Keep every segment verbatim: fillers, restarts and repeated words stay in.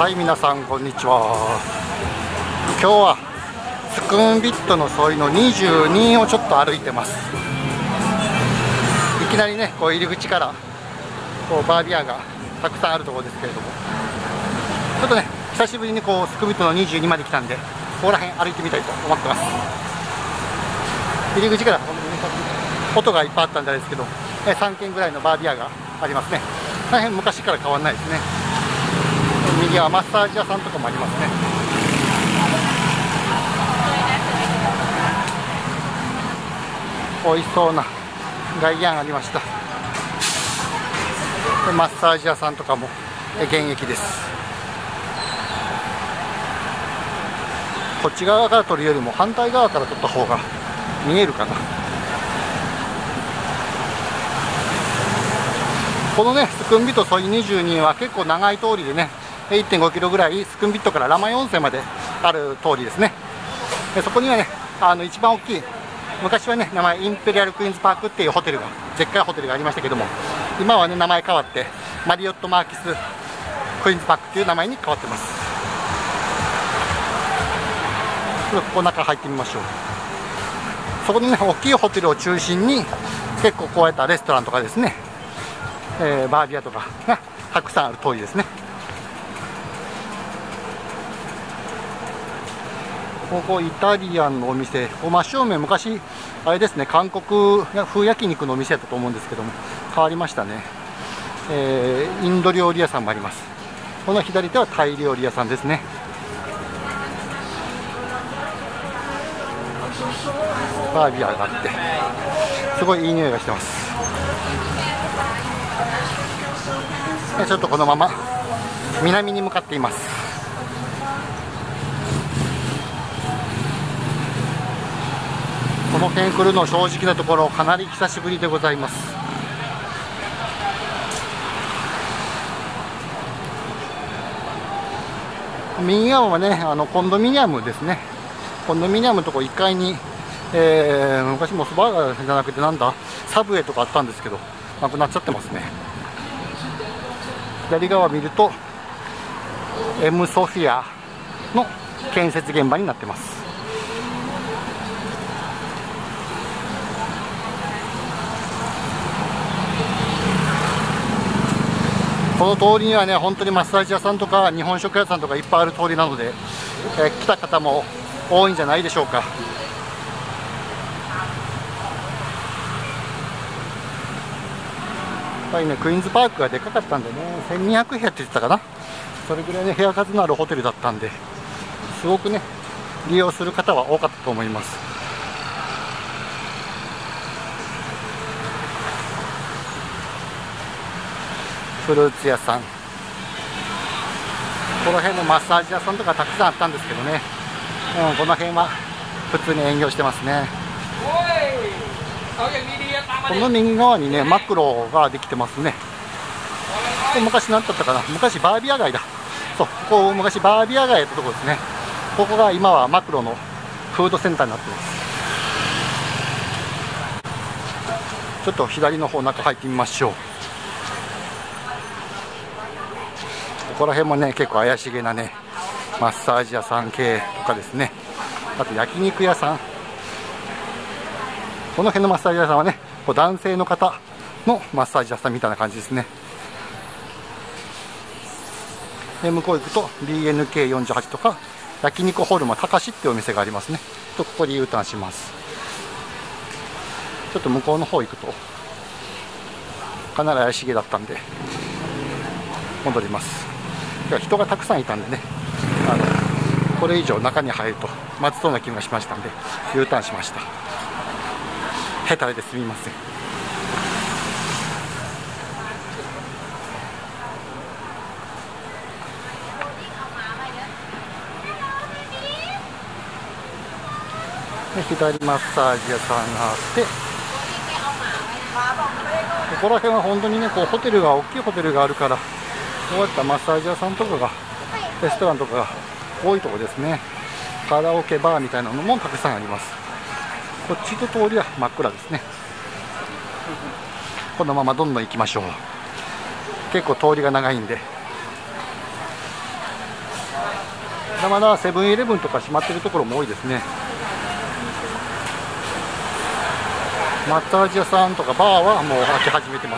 はい、皆さんこんにちは。今日はスクーンビットの沿いのにじゅうにをちょっと歩いてます。いきなりね、こう入り口からこうバービアがたくさんあるところですけれども、ちょっとね久しぶりにこうスクーンビットのにじゅうにまで来たんで、ここら辺歩いてみたいと思ってます。入り口から音がいっぱいあったんであれですけど、さんけんぐらいのバービアがありますね。大変昔から変わらないですね。右はマッサージ屋さんとかもありますね。美味しそうな外苑ありました。マッサージ屋さんとかも現役です。こっち側から撮るよりも反対側から撮った方が見えるかな。このねスクンビット沿いにじゅうには結構長い通りでね、いってんごキロぐらいスクンビットからラマイ温泉まである通りですね。でそこにはね、あの一番大きい、昔はね名前インペリアルクイーンズパークっていうホテルが、でっかいホテルがありましたけども、今はね名前変わってマリオットマーキスクイーンズパークっていう名前に変わってます。ここ中入ってみましょう。そこにね大きいホテルを中心に結構こうやったレストランとかですね、えー、バービアとかがたくさんある通りですね。ここイタリアンのお店、真正面昔あれですね、韓国風焼肉のお店だったと思うんですけども変わりましたね。えー、インド料理屋さんもあります。この左手はタイ料理屋さんですね。バービアがあってすごいいい匂いがしてます。ちょっとこのまま南に向かっています。この辺来るの正直なところかなり久しぶりでございます。右側はねあのコンドミニアムですね。コンドミニアムのとこいっかいに、えー、昔モスバーガーじゃなくてなんだサブウェイとかあったんですけどなくなっちゃってますね。左側見るとエムソフィアの建設現場になってます。この通りにはね本当にマッサージ屋さんとか日本食屋さんとかいっぱいある通りなので、えー、来た方も多いんじゃないでしょうか。やっぱりねクイーンズパークがでかかったんでね、せんにひゃくへやって言ってたかな、それぐらいね部屋数のあるホテルだったんで、すごくね利用する方は多かったと思います。フルーツ屋さん、この辺のマッサージ屋さんとかたくさんあったんですけどね、うん、この辺は普通に営業してますね。この右側にねマクロができてますね。ここ昔何だったかな、昔バービア街だ。そう、ここ昔バービア街やったところですね。ここが今はマクロのフードセンターになってます。ちょっと左の方中入ってみましょう。ここら辺もね結構怪しげなねマッサージ屋さん系とかですね、あと焼肉屋さん、この辺のマッサージ屋さんはねこう男性の方のマッサージ屋さんみたいな感じですね。で向こう行くと ビーエヌケーよんじゅうはち とか焼肉ホルマたかしっていうお店がありますね。とここで U ターンします。ちょっと向こうの方行くとかなり怪しげだったんで戻ります。人がたくさんいたんでね、あのこれ以上中に入るとまずそうな気がしましたんで U ターンしました。ヘタレですみません。で左マッサージ屋さんがあって、ここら辺は本当にねこうホテルが大きいホテルがあるから、こういったマッサージ屋さんとかがレストランとかが多いところですね。カラオケバーみたいなのもたくさんあります。こっちの通りは真っ暗ですね。このままどんどん行きましょう。結構通りが長いんでだまだセブンイレブンとか閉まってるところも多いですね。マッサージ屋さんとかバーはもう開き始めてます。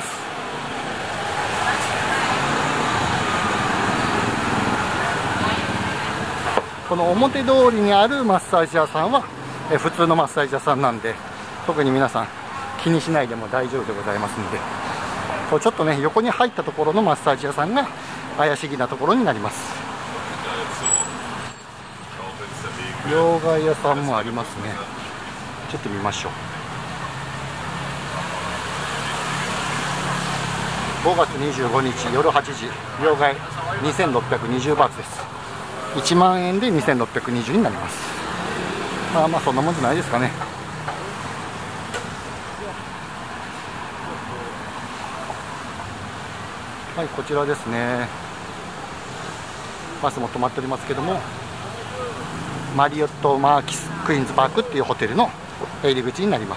この表通りにあるマッサージ屋さんはえ普通のマッサージ屋さんなんで、特に皆さん気にしないでも大丈夫でございますので、こうちょっとね横に入ったところのマッサージ屋さんが怪しげなところになります。両替屋さんもありますね。ちょっと見ましょう。ごがつにじゅうごにち夜はちじ、両替にせんろっぴゃくにじゅうバーツです。いちまんえんでにせんろっぴゃくにじゅうになります。まあまあそんなもんじゃないですかね。はい、こちらですね。バスも止まっておりますけども、マリオットマーキスクイーンズパークっていうホテルの入り口になります。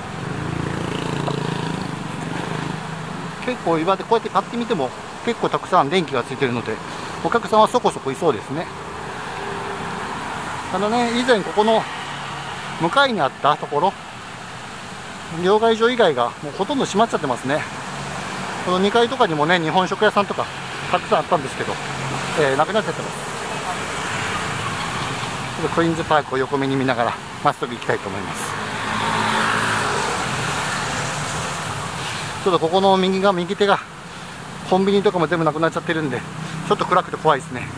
結構岩でこうやって買ってみても結構たくさん電気がついているので、お客さんはそこそこいそうですね。あのね、以前ここの向かいにあったところ、両替所以外がもうほとんど閉まっちゃってますね。このにかいとかにもね、日本食屋さんとかたくさんあったんですけど、えー、なくなっちゃってます。ちょっとクイーンズパークを横目に見ながらまっすぐ行きたいと思います。ちょっとここの右が右手がコンビニとかも全部なくなっちゃってるんで、ちょっと暗くて怖いですね。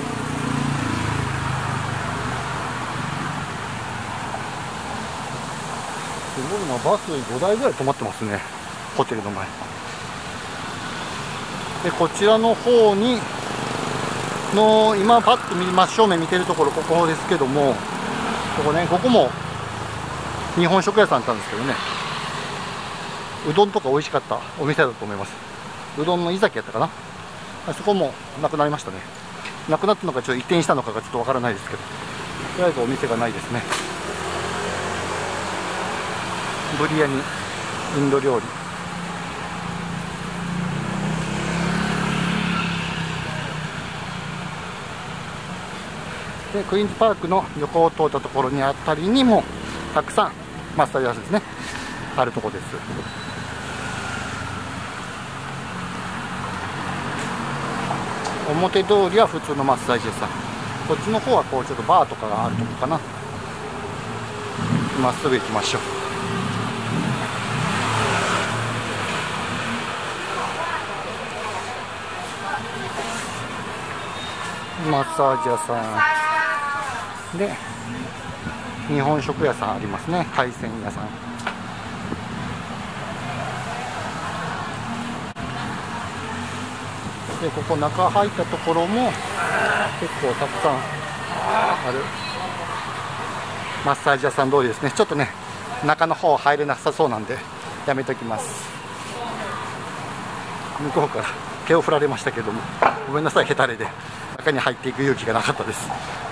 すごいな、バスごだいぐらい止まってますね、ホテルの前で。こちらの方にの今パッと見真正面見てるところ、ここですけども、ここね、ここも日本食屋さんだったんですけどね、うどんとか美味しかったお店だと思います。うどんの井崎やったかな。そこもなくなりましたね。なくなったのかちょっと移転したのかがちょっとわからないですけど、とりあえずお店がないですね。ブリヤニ、インド料理。でクイーンズパークの横を通ったところにあたりにもたくさんマッサージ屋さんですね、あるところです。表通りは普通のマッサージ屋さん、こっちの方はこうちょっとバーとかがあるところかな。まっすぐ行きましょう。マッサージ屋さんで日本食屋さんありますね、海鮮屋さん。でここ中入ったところも結構たくさんあるマッサージ屋さん通りですね。ちょっとね中の方入れなさそうなんでやめときます。向こうから手を振られましたけども、ごめんなさい、ヘタレで中に入っていく勇気がなかったです。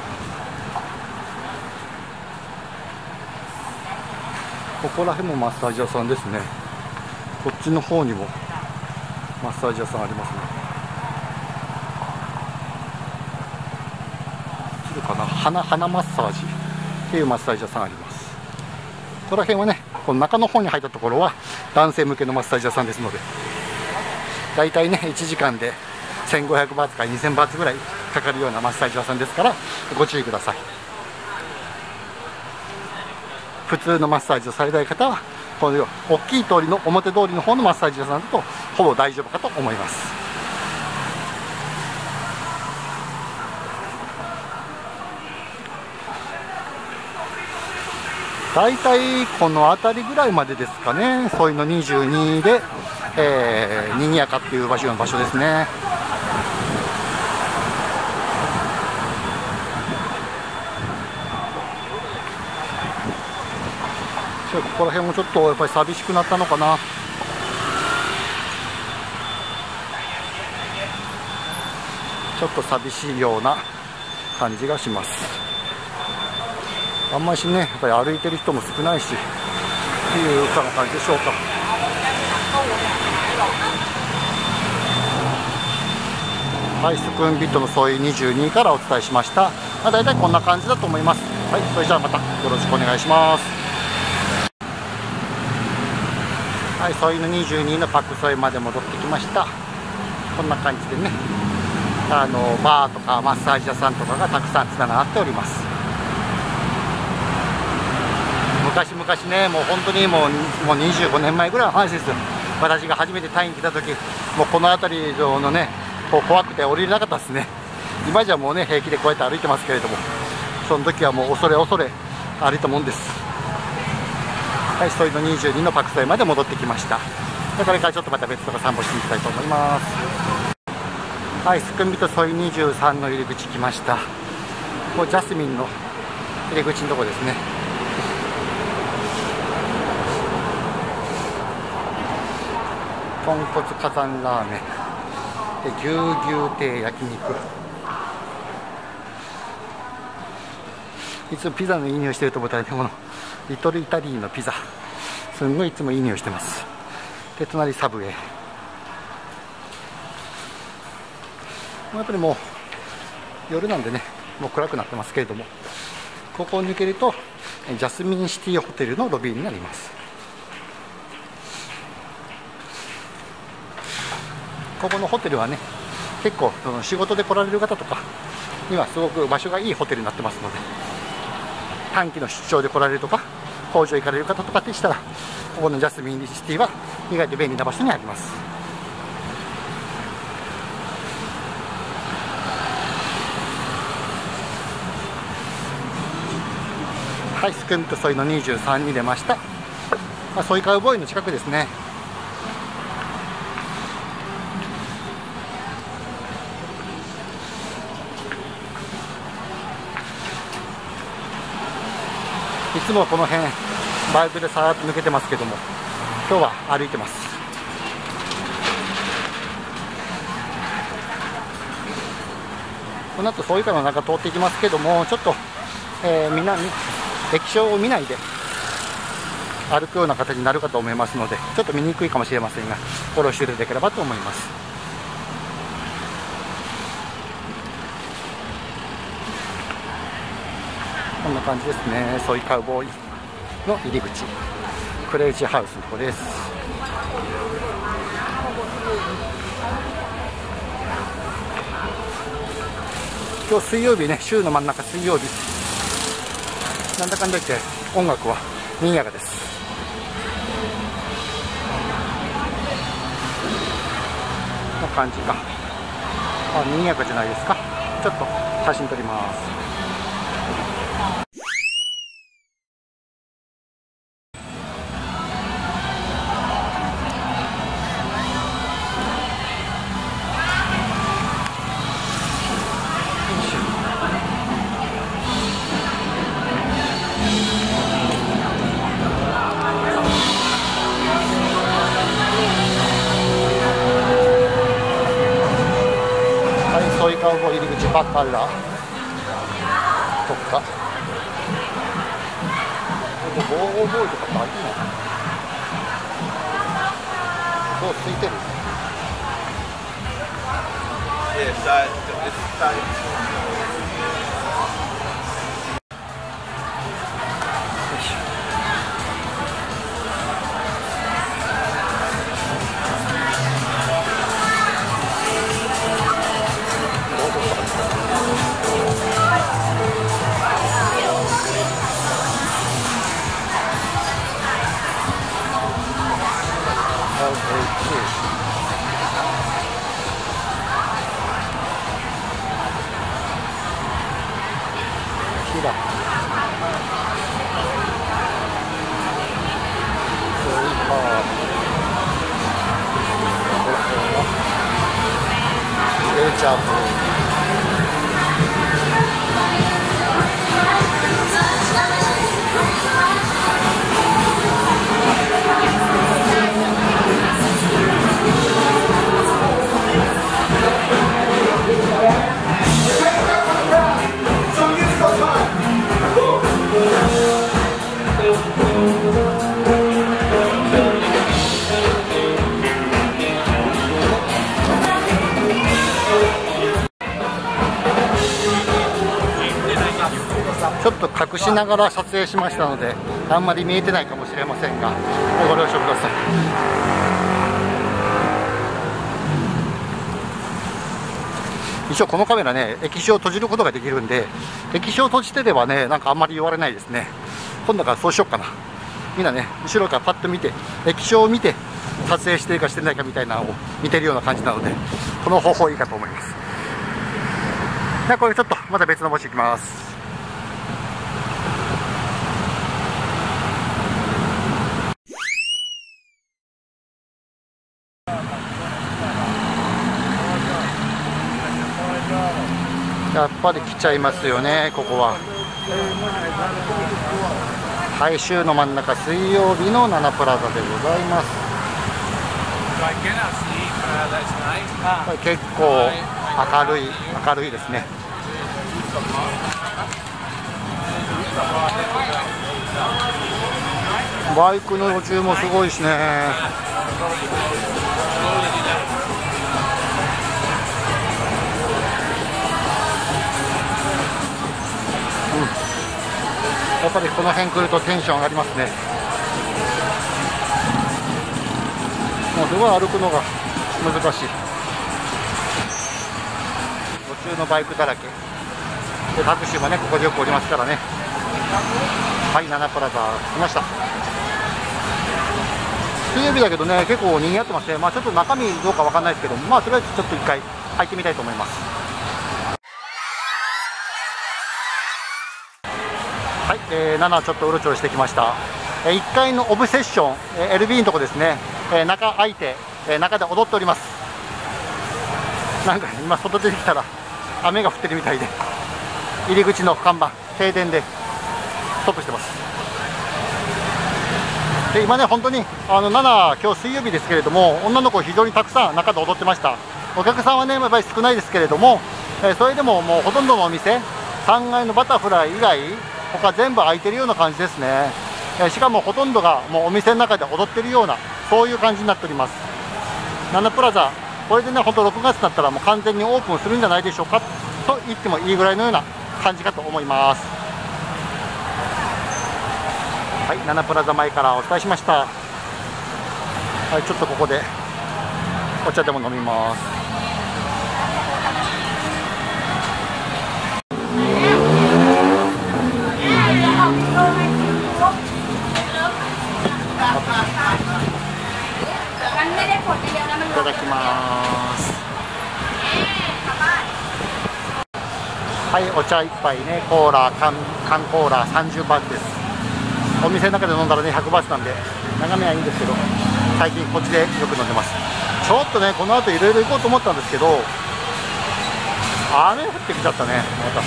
ここら辺もマッサージ屋さんですね。こっちの方にもマッサージ屋さんありますね。かな、鼻鼻マッサージっていうマッサージ屋さんあります。ここら辺はね、この中の方に入ったところは男性向けのマッサージ屋さんですので、だいたいねいちじかんでせんごひゃくバーツからにせんバーツぐらいかかるようなマッサージ屋さんですからご注意ください。普通のマッサージをされたい方はこの大きい通りの表通りの方のマッサージ屋さんだとほぼ大丈夫かと思います。だいたいこの辺りぐらいまでですかね、そういうのにじゅうにで、えー、にぎやかっていう場所の場所ですね。ここら辺もちょっとやっぱり寂しくなったのかな。ちょっと寂しいような感じがします。あんましね、やっぱり歩いてる人も少ないしっていうかな感じでしょうか。はい、スクーンビットのソイにじゅうにからお伝えしました。 まあ、大体こんな感じだと思います。はい、それじゃあまたよろしくお願いします。はい、ソイのにじゅうにのパクソイまで戻ってきました。こんな感じでね、あのバーとかマッサージ屋さんとかがたくさんつながっております。昔々ね、もう本当にもう、もうにじゅうごねんまえぐらいの話ですよ。私が初めてタイに来た時、もうこの辺りのね、こう怖くて降りれなかったですね。今じゃもうね、平気でこうやって歩いてますけれども、その時はもう恐れ恐れ歩いたもんです。はい、ソイのにじゅうにのパクソイまで戻ってきました。でこれからちょっとまた別のとこ散歩していきたいと思います。はい、スクンビトソイにじゅうさんの入り口来ました。こうジャスミンの入り口のとこですね。豚骨火山ラーメンで牛牛亭焼肉。いつもピザのいい匂いしてると思ったらね、このリトルイタリーのピザすんごいいつもいい匂いしてます。で隣サブウェイ、やっぱりもう夜なんでね、もう暗くなってますけれども、ここを抜けるとジャスミンシティホテルのロビーになります。ここのホテルはね、結構その仕事で来られる方とかにはすごく場所がいいホテルになってますので、短期の出張で来られるとか工場行かれる方とかでしたら、ここのジャスミンシティは意外と便利な場所にあります。はい、スクンとソイのにじゅうさんに出ました。まあ、ソイカウボーイの近くですね。いつもこの辺バイクでさーっと抜けてますけども、今日は歩いてます。この後ソイカの中通っていきますけども、ちょっと、えー、みんな液晶を見ないで歩くような形になるかと思いますので、ちょっと見にくいかもしれませんが、フォローしていただければと思います。こんな感じですね。ソイカウボーイの入り口、クレイジーハウスのところです。今日水曜日ね、週の真ん中水曜日、なんだかんだ言って音楽はにぎやかです。こんな感じか。あ、にぎやかじゃないですか。ちょっと写真撮ります。ソイカウボーイ入り口バカラとか、ボーボーイとかってありなの？そうついてる。ジャンプちょっと隠しながら撮影しましたのであんまり見えてないかもしれませんがご了承ください。一応このカメラね、液晶を閉じることができるんで、液晶を閉じてればね、なんかあんまり言われないですね。今度からそうしようかな。みんなね、後ろからパッと見て、液晶を見て撮影してるかしてないかみたいなのを見てるような感じなので、この方法いいかと思います。じゃあこれちょっとまた別の場所行きます。やっぱり来ちゃいますよね、ここは。はい、週の真ん中、水曜日のナナプラザでございます。これ結構明るい、明るいですね。バイクの路中もすごいしね。やっぱりこの辺来るとテンション上がりますね。もうすごい歩くのが難しい。途中のバイクだらけで、タクシーもねここでよく降りますからね。はい、ナナプラザ来ました。水曜日だけどね結構賑わってますね。まあちょっと中身どうかわかんないですけど、まあとりあえずちょっと一回入ってみたいと思います。はい、えー、ななちょっとうろちょろしてきました。えー、いっかいのオブセッション、えー、エルビー のとこですね、えー、中開いて、えー、中で踊っております。なんか今外出てきたら雨が降ってるみたいで、入り口の看板停電でストップしてます。で今ね本当にあのなな今日水曜日ですけれども、女の子非常にたくさん中で踊ってました。お客さんはねやっぱり少ないですけれども、えー、それでももうほとんどのお店さんがいのバタフライ以外他全部開いてるような感じですね。えしかもほとんどがもうお店の中で踊ってるようなそういう感じになっております。ナナプラザこれでね本当ろくがつになったらもう完全にオープンするんじゃないでしょうかと言ってもいいぐらいのような感じかと思います。はい、ナナプラザ前からお伝えしました。はい、ちょっとここでお茶でも飲みます。いただきます。はい、お茶一杯ね、コーラ、缶、缶コーラさんじゅうバーツです。お店の中で飲んだらねひゃくバーツなんで眺めはいいんですけど、最近こっちでよく飲んでます。ちょっとねこの後いろいろ行こうと思ったんですけど、雨降ってきちゃったね。ま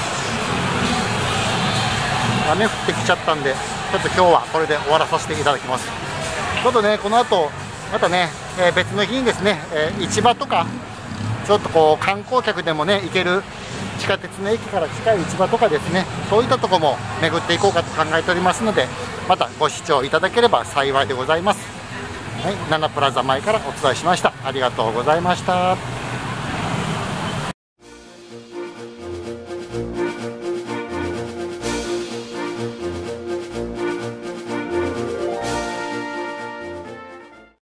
た雨降ってきちゃったんで、ちょっと今日はこれで終わらさせていただきます。ちょっとねこの後またね、えー、別の日にですね、えー、市場とかちょっとこう観光客でもね行ける地下鉄の駅から近い市場とかですね、そういったところも巡っていこうかと考えておりますので、またご視聴いただければ幸いでございます。はい、ナナプラザ前からお伝えしました。ありがとうございました。